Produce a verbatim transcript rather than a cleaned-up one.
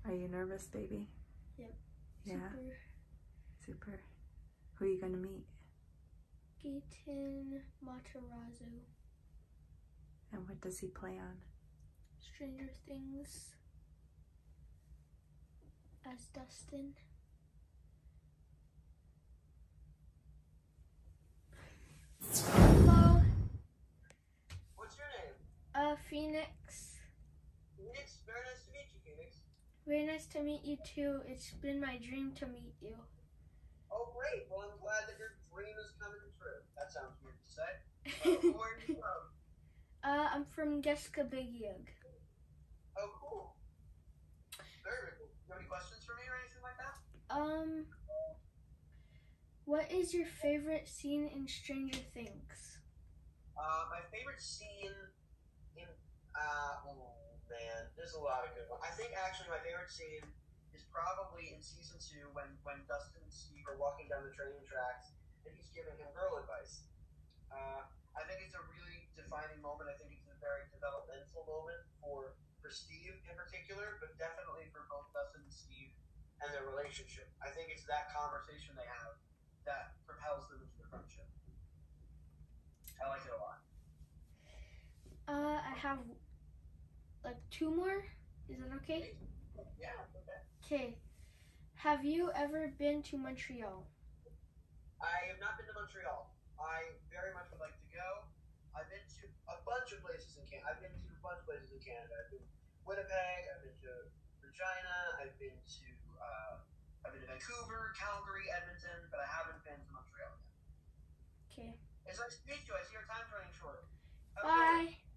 Are you nervous, baby? Yep. Yeah. Super. Super. Who are you gonna meet? Gaten Matarazzo. And what does he play on? Stranger Things. As Dustin. Hello. What's your name? Uh, Phenix. Phoenix. Very nice to meet you, Phoenix. Very nice to meet you too. It's been my dream to meet you. Oh, great. Well, I'm glad that your dream is coming true. That sounds weird to say. Uh, where are you from? Uh, I'm from Geskabigiag. Oh, cool. Very, very cool. You have any questions for me or anything like that? Um, what is your favorite scene in Stranger Things? Uh, my favorite scene in, uh, oh man, there's a lot of good ones. I think actually my favorite scene is probably in season two when, when Dustin and Steve are walking down the train tracks and he's giving him girl advice. Uh, I think it's a really defining moment. I think it's a very developmental moment for, for Steve in particular, but definitely for both Dustin and Steve and their relationship. I think it's that conversation they have that propels them into their friendship. I like it a lot. Uh, I have like two more. Is that okay? Yeah, okay. Okay. Have you ever been to Montreal? I have not been to Montreal. I very much would like to go. I've been to a bunch of places in Canada. I've been to a bunch of places in Canada. I've been to Winnipeg. I've been to Regina. I've been to uh, I've been to Vancouver, Calgary, Edmonton, but I haven't been to Montreal yet. Okay. It's nice to meet you. I see your time's running short. Have a good one. Bye.